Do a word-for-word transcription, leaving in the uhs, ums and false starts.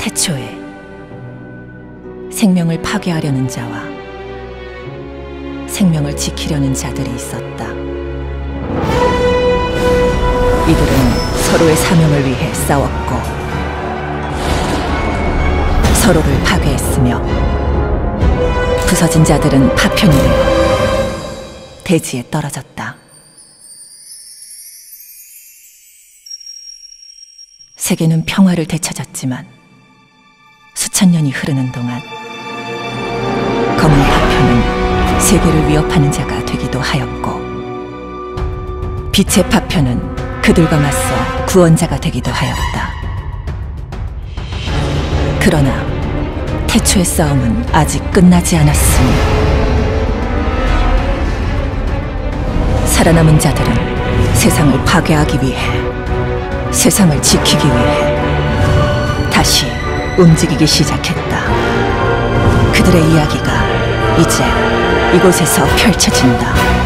태초에 생명을 파괴하려는 자와 생명을 지키려는 자들이 있었다. 이들은 서로의 사명을 위해 싸웠고 서로를 파괴했으며 부서진 자들은 파편이 되어 대지에 떨어졌다. 세계는 평화를 되찾았지만 수천 년이 흐르는 동안 검은 파편은 세계를 위협하는 자가 되기도 하였고 빛의 파편은 그들과 맞서 구원자가 되기도 하였다. 그러나 태초의 싸움은 아직 끝나지 않았으니 살아남은 자들은 세상을 파괴하기 위해, 세상을 지키기 위해 다시 움직이기 시작했다. 그들의 이야기가 이제 이곳에서 펼쳐진다.